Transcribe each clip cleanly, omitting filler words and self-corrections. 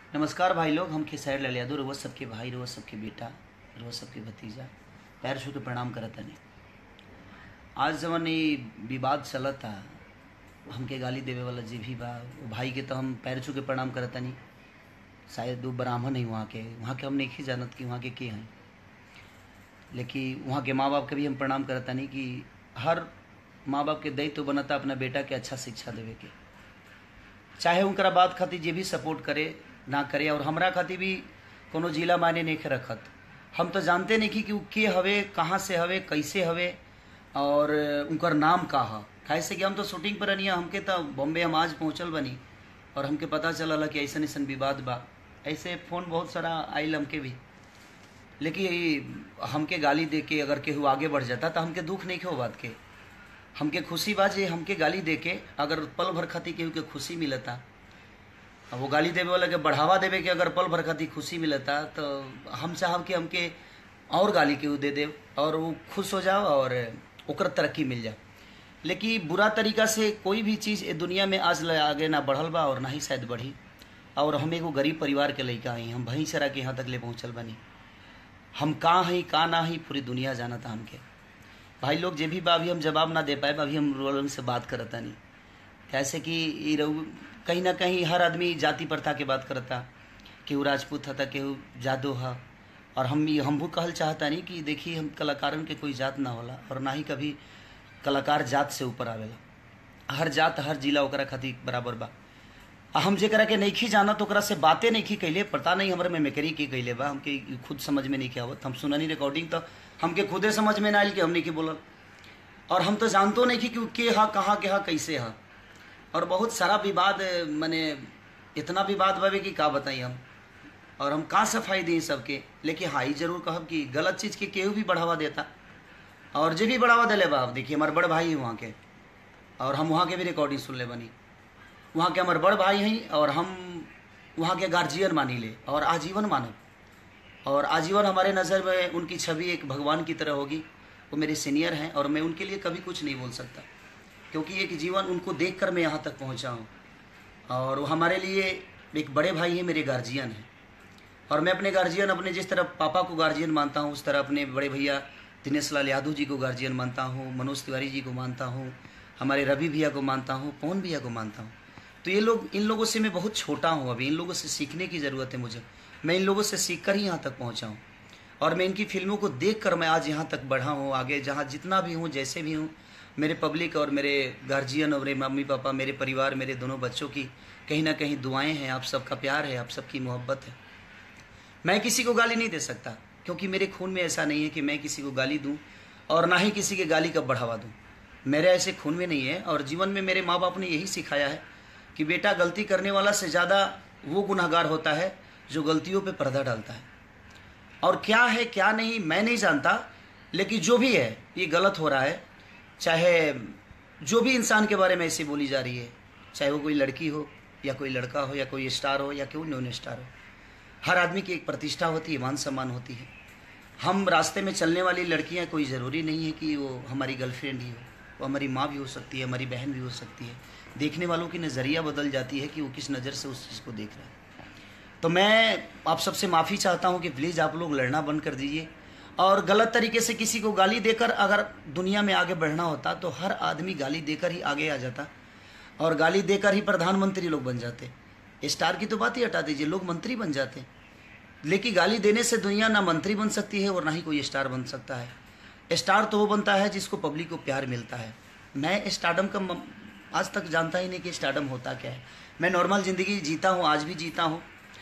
नमस्कार भाई लोग, हम खेसारी लाल यादव रोज सबके भाई, रोज सबके बेटा, रोज सबके भतीजा पैर छू के प्रणाम करता नहीं। आज जवन ये विवाद चलता, हमके गाली देवे वाला जे भी बा वो भाई के तो हम पैर छू के प्रणाम करता नहीं। शायद वो ब्राह्मण नहीं, वहाँ के हम नहीं जानत कि वहाँ के हैं, लेकिन वहाँ के माँ बाप के भी हम प्रणाम करता नहीं कि हर माँ बाप के दायित्व तो बनता अपना बेटा के अच्छा शिक्षा देवे के, चाहे उनका बात खातिर जे भी सपोर्ट करे ना करे। और हमरा खातिर भी कोनो जिला मायने नहीं रखत। हम तो जानते नहीं कि वो के हवे, कहाँ से हवे, कैसे हवे और उनकर नाम का है। कैसे कि हम तो शूटिंग पर रनिया, हमके तो बॉम्बे हम आज पहुँचल बनी और हमके पता चलल कि ऐसा ऐसा विवाद बा। ऐसे फ़ोन बहुत सारा आयल हमके भी, लेकिन हमके गाली दे के अगर केहू आगे बढ़ जाता तो हमके दुख नहीं हो बात के, हमके खुशी बा जे हमके गाली दे के अगर पल भर खातिर केहू के खुशी मिलता, अब वो गाली देवे वाला के बढ़ावा देवे के अगर पल भर खातिर खुशी मिलता तो हम चाहब कि हमके और गाली केहू दे दे और वो खुश हो जाओ और ओकर तरक्की मिल जाए। लेकिन बुरा तरीका से कोई भी चीज़ ए दुनिया में आज आगे ना बढ़ल बा और ना ही शायद बढ़ी। और हम एगो गरीब परिवार के लड़का हई, हम भई सरा के यहाँ तक ले पहुँचल बनी। हम कहाँ हई का ना हई पूरी दुनिया जाना था हमके। भाई लोग जे भी बा अभी हम जवाब ना दे पाए, अभी हम रोलन से बात करता नहीं। कैसे कि कहीं ना कहीं हर आदमी जाति प्रथा के बात करता, केहू राजपूत था, केहू जादो है। और हम भी कहल चाहता नहीं कि देखिए हम कलाकारन के कोई जात ना होला और ना ही कभी कलाकार जात से ऊपर आवेला। हर जात हर जिला ओकरा खातिर बराबर बा। हम जेकरा के नहीं जानत ओकरा से बातें नहीं कैले, पता नहीं हमारे में मेकरी के कैले बा, हमके खुद समझ में नहीं आवत। हम सुननी रिकॉर्डिंग तो हमके खुदे समझ में ना आयल कि हमने की बोलल। और हम तो जानतो नहीं कि के हा, कहाँ के हा, कैसे हा। और बहुत सारा विवाद, माने इतना विवाद बाबे कि का बताई हम, और हम कहाँ सफाई दी सबके। लेकिन हाँ, जरूर कहब कि गलत चीज़ के केहू भी बढ़ावा देता और जे भी बढ़ावा दिले बा। देखिए हमारे बड़ भाई है वहाँ के, और हम वहाँ के भी रिकॉर्डिंग सुन ले बनी। वहाँ के हमारे बड़ भाई हैं और हम वहाँ के गार्जियन मानी ले और आजीवन मानब। और आजीवन हमारे नज़र में उनकी छवि एक भगवान की तरह होगी। वो मेरे सीनियर हैं और मैं उनके लिए कभी कुछ नहीं बोल सकता, क्योंकि एक जीवन उनको देखकर मैं यहाँ तक पहुँचा हूँ। और वो हमारे लिए एक बड़े भाई हैं, मेरे गार्जियन हैं। और मैं अपने गार्जियन, अपने जिस तरह पापा को गार्जियन मानता हूँ, उस तरह अपने बड़े भैया दिनेश लाल यादव जी को गार्जियन मानता हूँ, मनोज तिवारी जी को मानता हूँ, हमारे रवि भैया को मानता हूँ, पवन भैया को मानता हूँ। तो ये लोग, इन लोगों से मैं बहुत छोटा हूँ, अभी इन लोगों से सीखने की ज़रूरत है मुझे। मैं इन लोगों से सीख कर ही यहाँ तक पहुँचा हूँ और मैं इनकी फिल्मों को देख कर मैं आज यहाँ तक बढ़ा हूँ। आगे जहाँ जितना भी हूँ, जैसे भी हूँ, मेरे पब्लिक और मेरे गार्जियन और मेरे मम्मी पापा, मेरे परिवार, मेरे दोनों बच्चों की कहीं ना कहीं दुआएं हैं, आप सबका प्यार है, आप सबकी मोहब्बत है। मैं किसी को गाली नहीं दे सकता, क्योंकि मेरे खून में ऐसा नहीं है कि मैं किसी को गाली दूं और ना ही किसी के गाली का बढ़ावा दूं। मेरे ऐसे खून में नहीं है। और जीवन में मेरे माँ बाप ने यही सिखाया है कि बेटा, गलती करने वाला से ज़्यादा वो गुनहगार होता है जो गलतियों पर पर्दा डालता है। और क्या है क्या नहीं मैं नहीं जानता, लेकिन जो भी है ये गलत हो रहा है। चाहे जो भी इंसान के बारे में ऐसी बोली जा रही है, चाहे वो कोई लड़की हो या कोई लड़का हो या कोई स्टार हो या कोई नॉन स्टार हो, हर आदमी की एक प्रतिष्ठा होती है, मान सम्मान होती है। हम रास्ते में चलने वाली लड़कियां कोई ज़रूरी नहीं है कि वो हमारी गर्लफ्रेंड ही हो, वो हमारी माँ भी हो सकती है, हमारी बहन भी हो सकती है। देखने वालों की नज़रिया बदल जाती है कि वो किस नज़र से उस चीज़ को देख रहा है। तो मैं आप सबसे माफ़ी चाहता हूँ कि प्लीज़ आप लोग लड़ना बंद कर दीजिए। और गलत तरीके से किसी को गाली देकर अगर दुनिया में आगे बढ़ना होता तो हर आदमी गाली देकर ही आगे आ जाता और गाली देकर ही प्रधानमंत्री लोग बन जाते। स्टार की तो बात ही हटा दीजिए, लोग मंत्री बन जाते। लेकिन गाली देने से दुनिया ना मंत्री बन सकती है और ना ही कोई स्टार बन सकता है। स्टार तो वो बनता है जिसको पब्लिक को प्यार मिलता है। मैं स्टारडम का आज तक जानता ही नहीं कि स्टारडम होता क्या है। मैं नॉर्मल ज़िंदगी जीता हूँ, आज भी जीता हूँ।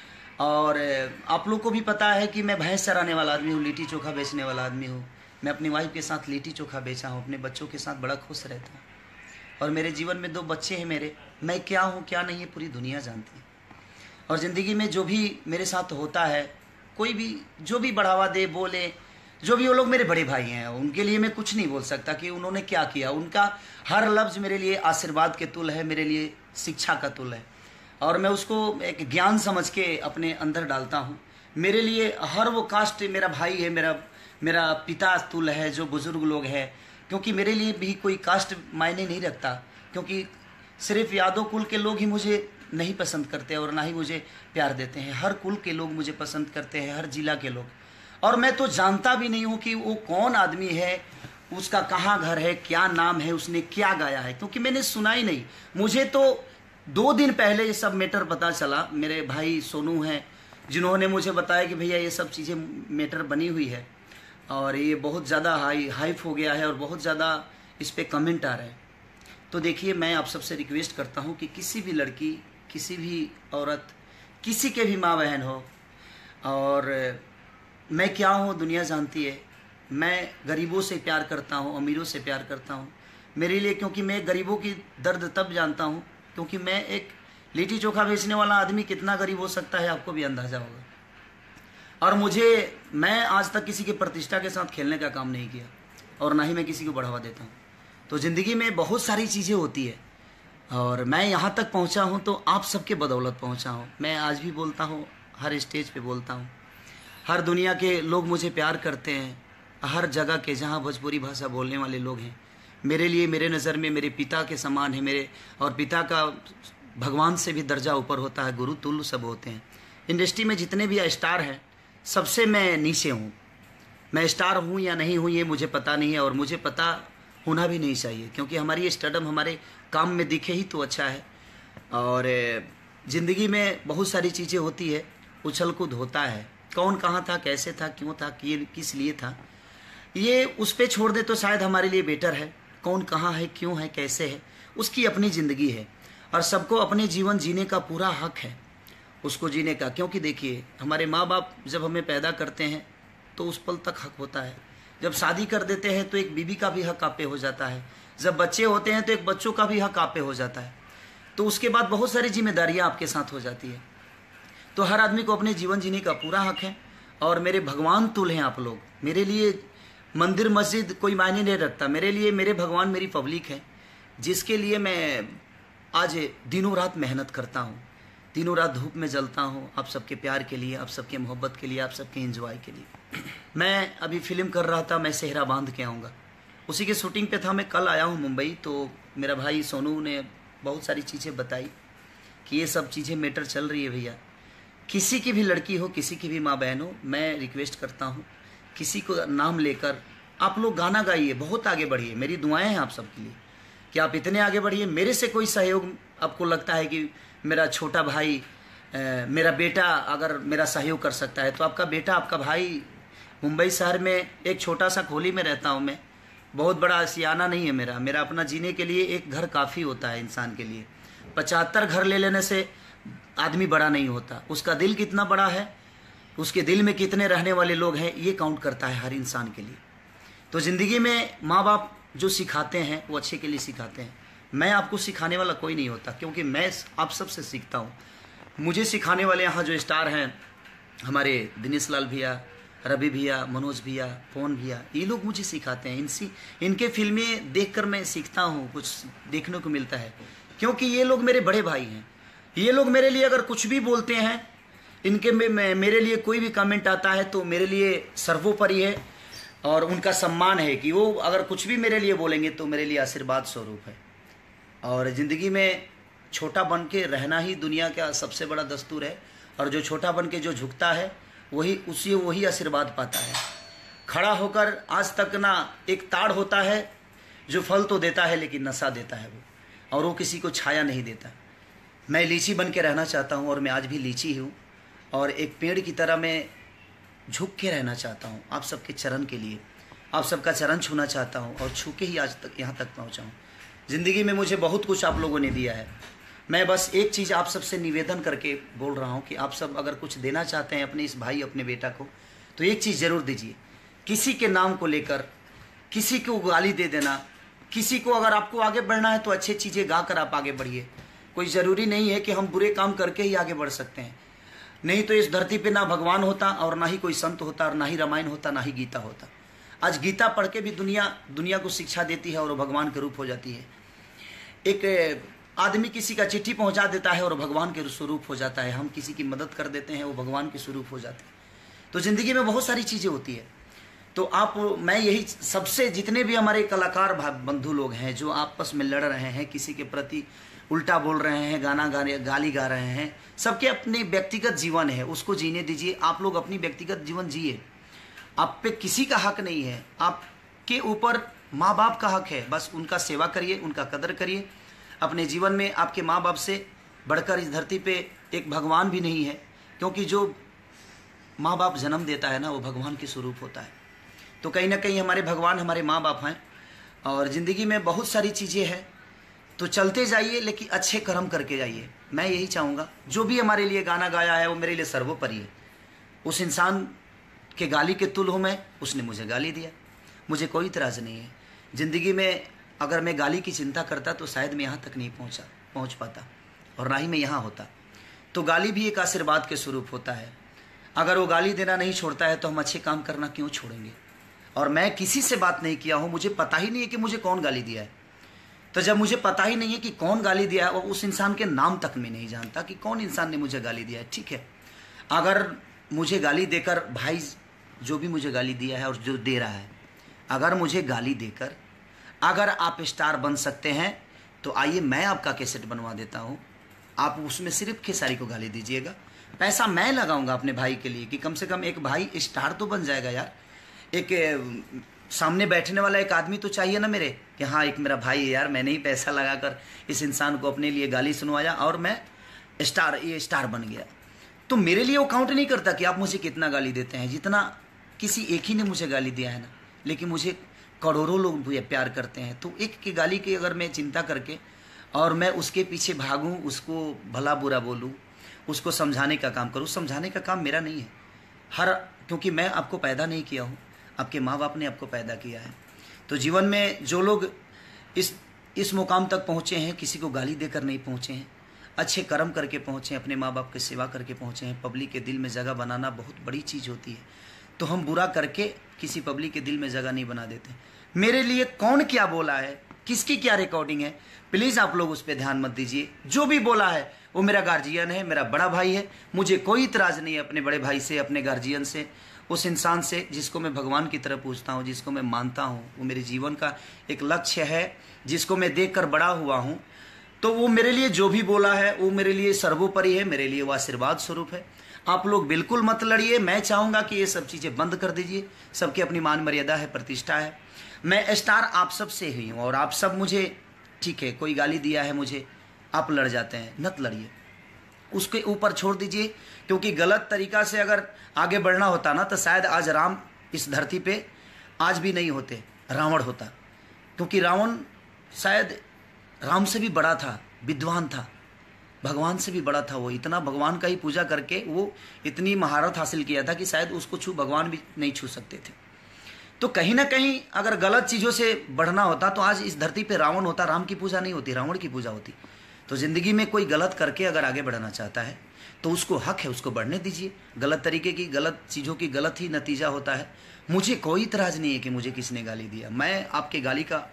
और आप लोग को भी पता है कि मैं भैंस चराने वाला आदमी हूँ, लिट्टी चोखा बेचने वाला आदमी हूँ। मैं अपनी वाइफ के साथ लिट्टी चोखा बेचा हूँ, अपने बच्चों के साथ बड़ा खुश रहता हूँ। और मेरे जीवन में 2 बच्चे हैं मेरे। मैं क्या हूँ क्या नहीं है पूरी दुनिया जानती है। और ज़िंदगी में जो भी मेरे साथ होता है, कोई भी जो भी बढ़ावा दे, बोले, जो भी, वो लोग मेरे बड़े भाई हैं। उनके लिए मैं कुछ नहीं बोल सकता कि उन्होंने क्या किया। उनका हर लफ्ज़ मेरे लिए आशीर्वाद के तुल्य है, मेरे लिए शिक्षा का तुल्य है। और मैं उसको एक ज्ञान समझ के अपने अंदर डालता हूँ। मेरे लिए हर वो कास्ट मेरा भाई है, मेरा पिता तुल्य है, जो बुज़ुर्ग लोग हैं। क्योंकि मेरे लिए भी कोई कास्ट मायने नहीं रखता, क्योंकि सिर्फ यादव कुल के लोग ही मुझे नहीं पसंद करते और ना ही मुझे प्यार देते हैं। हर कुल के लोग मुझे पसंद करते हैं, हर जिला के लोग। और मैं तो जानता भी नहीं हूँ कि वो कौन आदमी है, उसका कहाँ घर है, क्या नाम है, उसने क्या गाया है, क्योंकि मैंने सुना ही नहीं। मुझे तो 2 दिन पहले ये सब मैटर पता चला। मेरे भाई सोनू हैं जिन्होंने मुझे बताया कि भैया ये सब चीज़ें मैटर बनी हुई है और ये बहुत ज़्यादा हाइप हो गया है और बहुत ज़्यादा इस पर कमेंट आ रहे हैं। तो देखिए, मैं आप सबसे रिक्वेस्ट करता हूँ कि किसी भी लड़की, किसी भी औरत, किसी के भी माँ बहन हो, और मैं क्या हूँ दुनिया जानती है। मैं गरीबों से प्यार करता हूँ, अमीरों से प्यार करता हूँ। मेरे लिए, क्योंकि मैं गरीबों की दर्द तब जानता हूँ क्योंकि मैं एक लिट्टी चोखा बेचने वाला आदमी कितना गरीब हो सकता है आपको भी अंदाज़ा होगा। और मैं आज तक किसी की प्रतिष्ठा के साथ खेलने का काम नहीं किया और ना ही मैं किसी को बढ़ावा देता हूँ। तो ज़िंदगी में बहुत सारी चीज़ें होती है और मैं यहाँ तक पहुँचा हूँ तो आप सबके बदौलत पहुँचा हूँ। मैं आज भी बोलता हूँ, हर स्टेज पे बोलता हूँ, हर दुनिया के लोग मुझे प्यार करते हैं। हर जगह के जहाँ भोजपुरी भाषा बोलने वाले लोग हैं, मेरे लिए, मेरे नज़र में मेरे पिता के समान है। मेरे और पिता का भगवान से भी दर्जा ऊपर होता है, गुरु तुल्य सब होते हैं। इंडस्ट्री में जितने भी स्टार हैं सबसे मैं नीचे हूँ। मैं स्टार हूँ या नहीं हूँ ये मुझे पता नहीं है और मुझे पता होना भी नहीं चाहिए, क्योंकि हमारी ये स्टारडम हमारे काम में दिखे ही तो अच्छा है। और ज़िंदगी में बहुत सारी चीज़ें होती है, उछल कूद होता है। कौन कहाँ था, कैसे था, क्यों था, किस लिए था, ये उस पर छोड़ दे तो शायद हमारे लिए बेटर है। कौन कहाँ है, क्यों है, कैसे है, उसकी अपनी ज़िंदगी है और सबको अपने जीवन जीने का पूरा हक है, उसको जीने का। क्योंकि देखिए, हमारे माँ बाप जब हमें पैदा करते हैं तो उस पल तक हक होता है। जब शादी कर देते हैं तो एक बीवी का भी हक आप पे हो जाता है। जब बच्चे होते हैं तो एक बच्चों का भी हक आप पे हो जाता है। तो उसके बाद बहुत सारी जिम्मेदारियाँ आपके साथ हो जाती है। तो हर आदमी को अपने जीवन जीने का पूरा हक है। और मेरे भगवान तुल्य हैं आप लोग। मेरे लिए मंदिर मस्जिद कोई मायने नहीं रखता। मेरे लिए मेरे भगवान मेरी पब्लिक है, जिसके लिए मैं आज दिनों रात मेहनत करता हूँ, दिनों रात धूप में जलता हूँ, आप सबके प्यार के लिए, आप सबके मोहब्बत के लिए, आप सबके एंजॉय के लिए। मैं अभी फिल्म कर रहा था, मैं सेहरा बांध के आऊँगा, उसी के शूटिंग पे था। मैं कल आया हूँ मुंबई। तो मेरा भाई सोनू ने बहुत सारी चीज़ें बताई कि ये सब चीज़ें मैटर चल रही है। भैया, किसी की भी लड़की हो, किसी की भी माँ बहन हो, मैं रिक्वेस्ट करता हूँ, किसी को नाम लेकर आप लोग गाना गाइए, बहुत आगे बढ़िए। मेरी दुआएं हैं आप सबके लिए कि आप इतने आगे बढ़िए। मेरे से कोई सहयोग आपको लगता है कि मेरा छोटा भाई, मेरा बेटा अगर मेरा सहयोग कर सकता है, तो आपका बेटा, आपका भाई मुंबई शहर में एक छोटा सा खोली में रहता हूँ मैं। बहुत बड़ा सियाना नहीं है मेरा अपना जीने के लिए एक घर काफ़ी होता है इंसान के लिए। 75 घर ले लेने से आदमी बड़ा नहीं होता। उसका दिल कितना बड़ा है, उसके दिल में कितने रहने वाले लोग हैं, ये काउंट करता है हर इंसान के लिए। तो ज़िंदगी में माँ बाप जो सिखाते हैं वो अच्छे के लिए सिखाते हैं। मैं आपको सिखाने वाला कोई नहीं होता, क्योंकि मैं आप सबसे सीखता हूँ। मुझे सिखाने वाले यहाँ जो स्टार हैं, हमारे दिनेश लाल भैया, रवि भैया, मनोज भैया, पवन भैया, ये लोग मुझे सिखाते हैं। इनके फिल्में देखकर मैं सीखता हूँ, कुछ देखने को मिलता है, क्योंकि ये लोग मेरे बड़े भाई हैं। ये लोग मेरे लिए अगर कुछ भी बोलते हैं, इनके में मेरे लिए कोई भी कमेंट आता है तो मेरे लिए सर्वोपरि है और उनका सम्मान है कि वो अगर कुछ भी मेरे लिए बोलेंगे तो मेरे लिए आशीर्वाद स्वरूप है। और ज़िंदगी में छोटा बन के रहना ही दुनिया का सबसे बड़ा दस्तूर है। और जो छोटा बन के जो झुकता है वही आशीर्वाद पाता है। खड़ा होकर आज तक ना, एक ताड़ होता है जो फल तो देता है लेकिन नशा देता है वो, और वो किसी को छाया नहीं देता। मैं लीची बन के रहना चाहता हूँ और मैं आज भी लीची हूँ, और एक पेड़ की तरह मैं झुक के रहना चाहता हूँ आप सबके चरण के लिए। आप सबका चरण छूना चाहता हूँ और छू के ही आज तक यहाँ तक पहुँचा हूँ। ज़िंदगी में मुझे बहुत कुछ आप लोगों ने दिया है। मैं बस एक चीज़ आप सबसे निवेदन करके बोल रहा हूँ कि आप सब अगर कुछ देना चाहते हैं अपने इस भाई, अपने बेटा को, तो एक चीज़ ज़रूर दीजिए। किसी के नाम को लेकर किसी को गाली दे देना, किसी को, अगर आपको आगे बढ़ना है तो अच्छी चीज़ें गा कर आप आगे बढ़िए। कोई ज़रूरी नहीं है कि हम बुरे काम करके ही आगे बढ़ सकते हैं। नहीं तो इस धरती पे ना भगवान होता और ना ही कोई संत होता और ना ही रामायण होता, ना ही गीता होता। आज गीता पढ़ के भी दुनिया को शिक्षा देती है और वो भगवान के रूप हो जाती है। एक आदमी किसी का चिट्ठी पहुंचा देता है और भगवान के स्वरूप हो जाता है। हम किसी की मदद कर देते हैं, वो भगवान के स्वरूप हो जाते हैं। तो ज़िंदगी में बहुत सारी चीज़ें होती है। तो मैं यही सबसे, जितने भी हमारे कलाकार बंधु लोग हैं जो आपस में लड़ रहे हैं, किसी के प्रति उल्टा बोल रहे हैं, गाली गा रहे हैं, सबके अपने व्यक्तिगत जीवन है, उसको जीने दीजिए। आप लोग अपनी व्यक्तिगत जीवन जिए, आप पे किसी का हक नहीं है, आपके ऊपर माँ बाप का हक है। बस उनका सेवा करिए, उनका कदर करिए। अपने जीवन में आपके माँ बाप से बढ़कर इस धरती पे एक भगवान भी नहीं है, क्योंकि जो माँ बाप जन्म देता है ना, वो भगवान के स्वरूप होता है। तो कहीं ना कहीं हमारे भगवान हमारे माँ बाप हैं। और ज़िंदगी में बहुत सारी चीज़ें हैं, तो चलते जाइए, लेकिन अच्छे कर्म करके जाइए। मैं यही चाहूँगा, जो भी हमारे लिए गाना गाया है वो मेरे लिए सर्वोपरि है। उस इंसान के गाली के तुल हूँ मैं, उसने मुझे गाली दिया, मुझे कोई इतराज़ नहीं है। ज़िंदगी में अगर मैं गाली की चिंता करता तो शायद मैं यहाँ तक नहीं पहुँच पाता, और ना ही मैं यहाँ होता। तो गाली भी एक आशीर्वाद के स्वरूप होता है। अगर वो गाली देना नहीं छोड़ता है तो हम अच्छे काम करना क्यों छोड़ेंगे। और मैं किसी से बात नहीं किया हूँ, मुझे पता ही नहीं है कि मुझे कौन गाली दिया है। तो जब मुझे पता ही नहीं है कि कौन गाली दिया है, और उस इंसान के नाम तक मैं नहीं जानता कि कौन इंसान ने मुझे गाली दिया है, ठीक है, अगर मुझे गाली देकर, भाई जो भी मुझे गाली दिया है और जो दे रहा है, अगर मुझे गाली देकर अगर आप स्टार बन सकते हैं तो आइए मैं आपका कैसेट बनवा देता हूँ। आप उसमें सिर्फ खेसारी को गाली दीजिएगा, पैसा मैं लगाऊंगा अपने भाई के लिए कि कम से कम एक भाई स्टार तो बन जाएगा यार। एक सामने बैठने वाला एक आदमी तो चाहिए ना मेरे, कि हाँ एक मेरा भाई है यार, मैंने ही पैसा लगाकर इस इंसान को अपने लिए गाली सुनवाया और मैं स्टार बन गया। तो मेरे लिए वो काउंट नहीं करता कि आप मुझे कितना गाली देते हैं, जितना किसी एक ही ने मुझे गाली दिया है ना, लेकिन मुझे करोड़ों लोग प्यार करते हैं। तो एक की गाली की अगर मैं चिंता करके और मैं उसके पीछे भागूं, उसको भला बुरा बोलूं, उसको समझाने का काम करूं, समझाने का काम मेरा नहीं है। क्योंकि मैं आपको पैदा नहीं किया हूं, आपके माँ बाप ने आपको पैदा किया है। तो जीवन में जो लोग इस मुकाम तक पहुँचे हैं, किसी को गाली देकर नहीं पहुँचे हैं, अच्छे कर्म करके पहुँचे हैं, अपने माँ बाप की सेवा करके पहुँचे हैं। पब्लिक के दिल में जगह बनाना बहुत बड़ी चीज़ होती है। तो हम बुरा करके किसी पब्लिक के दिल में जगह नहीं बना देते। मेरे लिए कौन क्या बोला है, किसकी क्या रिकॉर्डिंग है, प्लीज़ आप लोग उस पर ध्यान मत दीजिए। जो भी बोला है वो मेरा गार्जियन है, मेरा बड़ा भाई है, मुझे कोई इतराज़ नहीं है अपने बड़े भाई से, अपने गार्जियन से, उस इंसान से जिसको मैं भगवान की तरह पूछता हूँ, जिसको मैं मानता हूँ, वो मेरे जीवन का एक लक्ष्य है, जिसको मैं देखकर बड़ा हुआ हूँ। तो वो मेरे लिए जो भी बोला है वो मेरे लिए सर्वोपरि है, मेरे लिए वो आशीर्वाद स्वरूप है। आप लोग बिल्कुल मत लड़िए। मैं चाहूँगा कि ये सब चीज़ें बंद कर दीजिए। सबकी अपनी मान मर्यादा है, प्रतिष्ठा है। मैं स्टार आप सब से ही हूँ और आप सब मुझे, ठीक है, कोई गाली दिया है मुझे, आप लड़ जाते हैं, मत लड़िए, उसके ऊपर छोड़ दीजिए। क्योंकि गलत तरीका से अगर आगे बढ़ना होता ना तो शायद आज राम इस धरती पे आज भी नहीं होते, रावण होता। क्योंकि रावण शायद राम से भी बड़ा था, विद्वान था, भगवान से भी बड़ा था। वो इतना भगवान का ही पूजा करके वो इतनी महारत हासिल किया था कि शायद उसको भगवान भी नहीं छू सकते थे। तो कहीं ना कहीं अगर गलत चीज़ों से बढ़ना होता तो आज इस धरती पे रावण होता, राम की पूजा नहीं होती, रावण की पूजा होती। तो ज़िंदगी में कोई गलत करके अगर आगे बढ़ना चाहता है तो उसको हक है, उसको बढ़ने दीजिए। गलत तरीके की, गलत चीज़ों की गलत ही नतीजा होता है। मुझे कोई इतराज़ नहीं है कि मुझे किसने गाली दिया। मैं आपके गाली का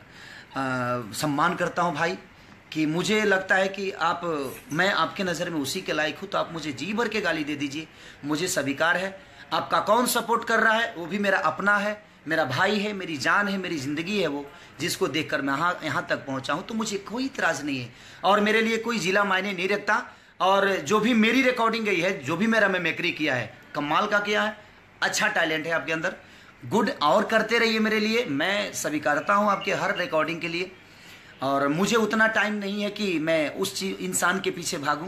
सम्मान करता हूँ भाई, कि मुझे लगता है कि मैं आपके नज़र में उसी के लायक हूँ, तो आप मुझे जी भर के गाली दे दीजिए, मुझे स्वीकार है। आपका कौन सपोर्ट कर रहा है वो भी मेरा अपना है, मेरा भाई है, मेरी जान है, मेरी ज़िंदगी है वो, जिसको देखकर मैं यहाँ तक पहुँचा हूँ। तो मुझे कोई इतराज़ नहीं है और मेरे लिए कोई ज़िला मायने नहीं रखता। और जो भी मेरी रिकॉर्डिंग गई है, जो भी मेरा मैं मेकरी किया है, कमाल का किया है, अच्छा टैलेंट है आपके अंदर, गुड, और करते रहिए मेरे लिए। मैं स्वीकारता हूँ आपके हर रिकॉर्डिंग के लिए। और मुझे उतना टाइम नहीं है कि मैं उस इंसान के पीछे भागूं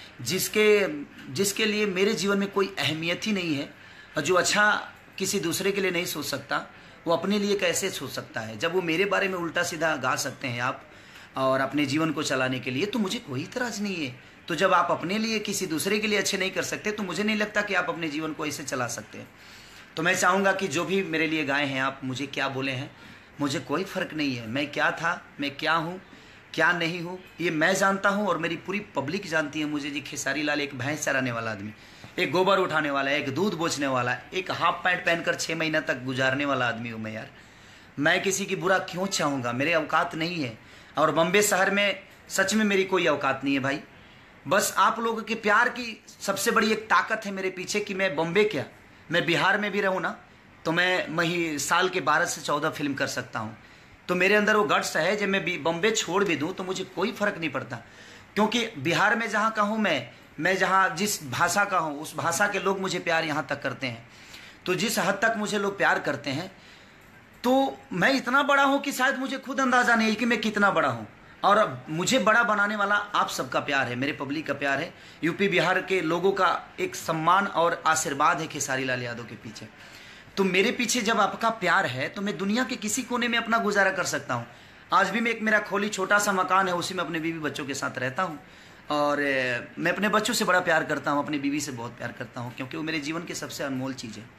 जिसके लिए मेरे जीवन में कोई अहमियत ही नहीं है। और जो अच्छा किसी दूसरे के लिए नहीं सोच सकता, वो अपने लिए कैसे सोच सकता है। जब वो मेरे बारे में उल्टा सीधा गा सकते हैं आप और अपने जीवन को चलाने के लिए, तो मुझे कोई इतराज़ नहीं है। तो जब आप अपने लिए किसी दूसरे के लिए अच्छे नहीं कर सकते, तो मुझे नहीं लगता कि आप अपने जीवन को ऐसे चला सकते हैं। तो मैं चाहूँगा कि जो भी मेरे लिए गाए हैं, आप मुझे क्या बोले हैं, मुझे कोई फ़र्क नहीं है। मैं क्या था, मैं क्या हूँ, क्या नहीं हूँ, ये मैं जानता हूँ और मेरी पूरी पब्लिक जानती है मुझे। जी खेसारी लाल एक भैंस चराने वाला आदमी, एक गोबर उठाने वाला, एक दूध बेचने वाला, एक हाफ पैंट पहनकर 6 महीना तक गुजारने वाला आदमी हूँ मैं यार। मैं किसी की बुरा क्यों चाहूँगा, मेरे औकात नहीं है। और बम्बे शहर में सच में मेरी कोई औकात नहीं है भाई। बस आप लोगों के प्यार की सबसे बड़ी एक ताकत है मेरे पीछे कि मैं बम्बे क्या, मैं बिहार में भी रहूँ ना तो मैं साल के 12 से 14 फिल्म कर सकता हूँ। तो मेरे अंदर वो गट्स है, जब मैं बम्बे छोड़ भी दूँ तो मुझे कोई फ़र्क नहीं पड़ता। क्योंकि बिहार में जहाँ का हूँ मैं जहाँ जिस भाषा का हूँ उस भाषा के लोग मुझे प्यार यहाँ तक करते हैं। तो जिस हद तक मुझे लोग प्यार करते हैं, तो मैं इतना बड़ा हूँ कि शायद मुझे खुद अंदाज़ा नहीं है कि मैं कितना बड़ा हूँ। और मुझे बड़ा बनाने वाला आप सबका प्यार है, मेरे पब्लिक का प्यार है, यूपी बिहार के लोगों का एक सम्मान और आशीर्वाद है खेसारी लाल यादव के पीछे। तो मेरे पीछे जब आपका प्यार है तो मैं दुनिया के किसी कोने में अपना गुजारा कर सकता हूँ। आज भी मैं एक मेरा खोली छोटा सा मकान है, उसी में अपने बीवी बच्चों के साथ रहता हूँ। और मैं अपने बच्चों से बड़ा प्यार करता हूँ, अपनी बीवी से बहुत प्यार करता हूँ, क्योंकि वो मेरे जीवन की सबसे अनमोल चीज़ है।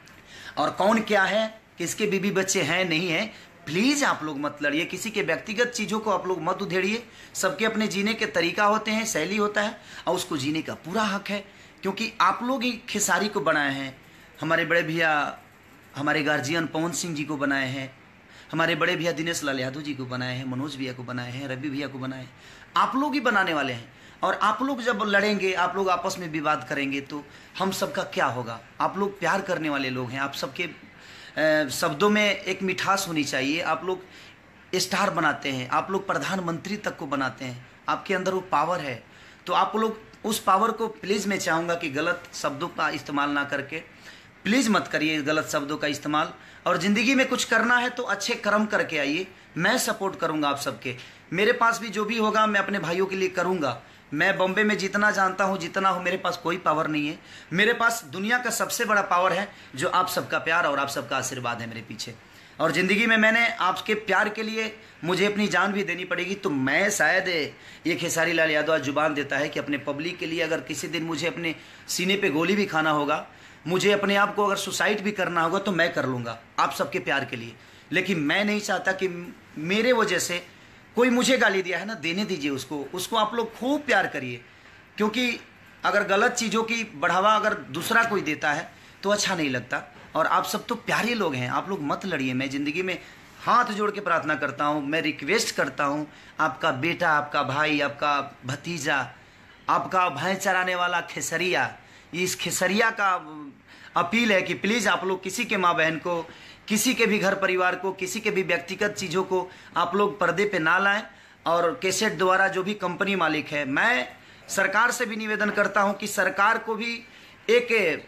और कौन क्या है, किसके बीवी बच्चे हैं नहीं है, प्लीज़ आप लोग मत लड़िए, किसी के व्यक्तिगत चीज़ों को आप लोग मत उधेड़िए। सबके अपने जीने के तरीका होते हैं, शैली होता है, और उसको जीने का पूरा हक है। क्योंकि आप लोग ही खेसारी को बनाए हैं, हमारे बड़े भैया हमारे गार्जियन पवन सिंह जी को बनाए हैं, हमारे बड़े भैया दिनेश लाल यादव जी को बनाए हैं, मनोज भैया को बनाए हैं, रवि भैया को बनाए हैं। आप लोग ही बनाने वाले हैं। और आप लोग जब लड़ेंगे, आप लोग आपस में विवाद करेंगे, तो हम सबका क्या होगा। आप लोग प्यार करने वाले लोग हैं, आप सबके शब्दों में एक मिठास होनी चाहिए। आप लोग स्टार बनाते हैं, आप लोग प्रधानमंत्री तक को बनाते हैं, आपके अंदर वो पावर है। तो आप लोग उस पावर को प्लीज़ मैं चाहूँगा कि गलत शब्दों का इस्तेमाल ना करके, प्लीज़ मत करिए गलत शब्दों का इस्तेमाल। और ज़िंदगी में कुछ करना है तो अच्छे कर्म करके आइए, मैं सपोर्ट करूँगा आप सबके। मेरे पास भी जो भी होगा मैं अपने भाइयों के लिए करूँगा। मैं बॉम्बे में जितना जानता हूँ, जितना हूँ, मेरे पास कोई पावर नहीं है। मेरे पास दुनिया का सबसे बड़ा पावर है, जो आप सबका प्यार और आप सबका आशीर्वाद है मेरे पीछे। और ज़िंदगी में मैंने आपके प्यार के लिए मुझे अपनी जान भी देनी पड़ेगी। तो मैं शायद ये खेसारी लाल यादव जुबान देता है कि अपने पब्लिक के लिए अगर किसी दिन मुझे अपने सीने पे गोली भी खाना होगा, मुझे अपने आप को अगर सुसाइड भी करना होगा, तो मैं कर लूँगा आप सबके प्यार के लिए। लेकिन मैं नहीं चाहता कि मेरे वजह से कोई मुझे गाली दिया है ना, देने दीजिए उसको आप लोग खूब प्यार करिए। क्योंकि अगर गलत चीज़ों की बढ़ावा अगर दूसरा कोई देता है तो अच्छा नहीं लगता। और आप सब तो प्यारे लोग हैं, आप लोग मत लड़िए। मैं ज़िंदगी में हाथ जोड़ के प्रार्थना करता हूँ, मैं रिक्वेस्ट करता हूँ, आपका बेटा, आपका भाई, आपका भतीजा, आपका भैंस चराने वाला खेसरिया, इस खेसरिया का अपील है कि प्लीज़ आप लोग किसी के माँ बहन को, किसी के भी घर परिवार को, किसी के भी व्यक्तिगत चीज़ों को आप लोग पर्दे पे ना लाएं। और कैसेट द्वारा जो भी कंपनी मालिक है, मैं सरकार से भी निवेदन करता हूं कि सरकार को भी एक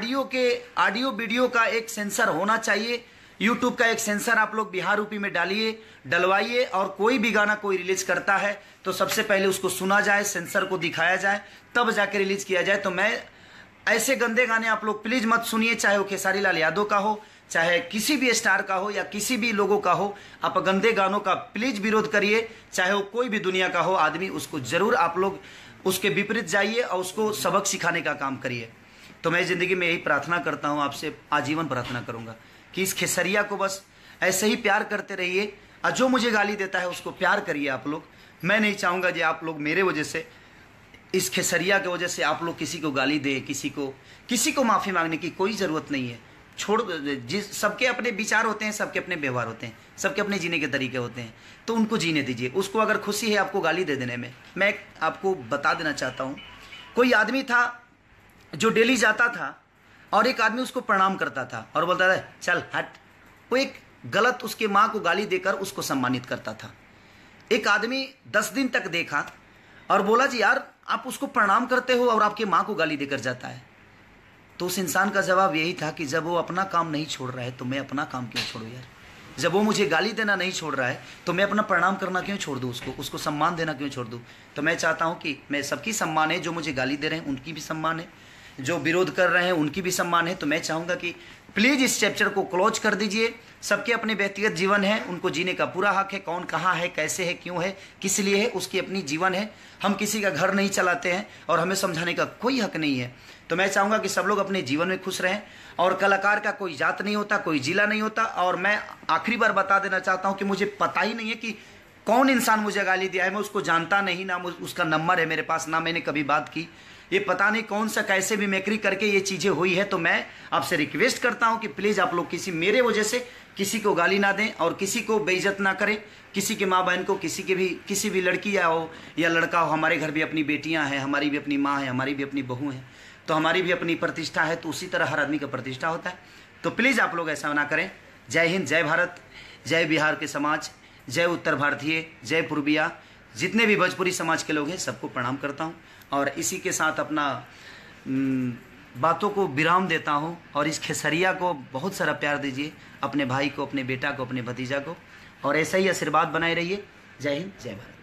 ऑडियो वीडियो का एक सेंसर होना चाहिए। यूट्यूब का एक सेंसर आप लोग बिहार यूपी में डलवाइए। और कोई भी गाना कोई रिलीज करता है तो सबसे पहले उसको सुना जाए, सेंसर को दिखाया जाए, तब जाके रिलीज किया जाए। तो मैं ऐसे गंदे गाने आप लोग प्लीज़ मत सुनिए, चाहे वो खेसारी लाल यादव का हो, चाहे किसी भी स्टार का हो, या किसी भी लोगों का हो। आप गंदे गानों का प्लीज़ विरोध करिए, चाहे वो कोई भी दुनिया का हो आदमी, उसको ज़रूर आप लोग उसके विपरीत जाइए और उसको सबक सिखाने का काम करिए। तो मैं ज़िंदगी में यही प्रार्थना करता हूँ, आपसे आजीवन प्रार्थना करूँगा कि इस खेसरिया को बस ऐसे ही प्यार करते रहिए। और जो मुझे गाली देता है उसको प्यार करिए आप लोग। मैं नहीं चाहूँगा कि आप लोग मेरे वजह से, इस खेसरिया की वजह से आप लोग किसी को गाली दें, किसी को माफ़ी मांगने की कोई ज़रूरत नहीं है। छोड़, जिस सबके अपने विचार होते हैं, सबके अपने व्यवहार होते हैं, सबके अपने जीने के तरीके होते हैं, तो उनको जीने दीजिए। उसको अगर खुशी है आपको गाली दे देने में, मैं आपको बता देना चाहता हूँ, कोई आदमी था जो डेली जाता था और एक आदमी उसको प्रणाम करता था और बोलता था चल हट। वो एक गलत उसके माँ को गाली देकर उसको सम्मानित करता था। एक आदमी 10 दिन तक देखा और बोला जी यार आप उसको प्रणाम करते हो और आपकी माँ को गाली देकर जाता है। तो उस इंसान का जवाब यही था कि जब वो अपना काम नहीं छोड़ रहा है तो मैं अपना काम क्यों छोड़ूं यार। जब वो मुझे गाली देना नहीं छोड़ रहा है तो मैं अपना प्रणाम करना क्यों छोड़ दूं, उसको सम्मान देना क्यों छोड़ दूं। तो मैं चाहता हूं कि मैं सबकी सम्मान है, जो मुझे गाली दे रहे हैं उनकी भी सम्मान है, जो विरोध कर रहे हैं उनकी भी सम्मान है। तो मैं चाहूँगा कि प्लीज़ इस चैप्टर को क्लोज कर दीजिए। सबके अपने व्यक्तिगत जीवन है, उनको जीने का पूरा हक है। कौन कहाँ है, कैसे है, क्यों है, किस लिए है, उसकी अपनी जीवन है। हम किसी का घर नहीं चलाते हैं और हमें समझाने का कोई हक नहीं है। तो मैं चाहूँगा कि सब लोग अपने जीवन में खुश रहें। और कलाकार का कोई जात नहीं होता, कोई जिला नहीं होता। और मैं आखिरी बार बता देना चाहता हूँ कि मुझे पता ही नहीं है कि कौन इंसान मुझे गाली दिया है। मैं उसको जानता नहीं, ना उसका नंबर है मेरे पास, ना मैंने कभी बात की। ये पता नहीं कौन सा कैसे भी मेकरी करके ये चीज़ें हुई है। तो मैं आपसे रिक्वेस्ट करता हूँ कि प्लीज़ आप लोग मेरे वजह से किसी को गाली ना दें और किसी को बेइज्जत ना करें। किसी के माँ बहन को, किसी भी लड़की हो या लड़का हो। हमारे घर भी अपनी बेटियाँ हैं, हमारी भी अपनी माँ है, हमारी भी अपनी बहू हैं, तो हमारी भी अपनी प्रतिष्ठा है। तो उसी तरह हर आदमी का प्रतिष्ठा होता है। तो प्लीज़ आप लोग ऐसा ना करें। जय हिंद, जय भारत, जय बिहार के समाज, जय उत्तर भारतीय, जय पूर्विया, जितने भी भोजपुरी समाज के लोग हैं सबको प्रणाम करता हूँ और इसी के साथ अपना बातों को विराम देता हूँ। और इस खेसरिया को बहुत सारा प्यार दीजिए, अपने भाई को, अपने बेटा को, अपने भतीजा को, और ऐसा ही आशीर्वाद बनाए रहिए। जय हिंद, जय भारत।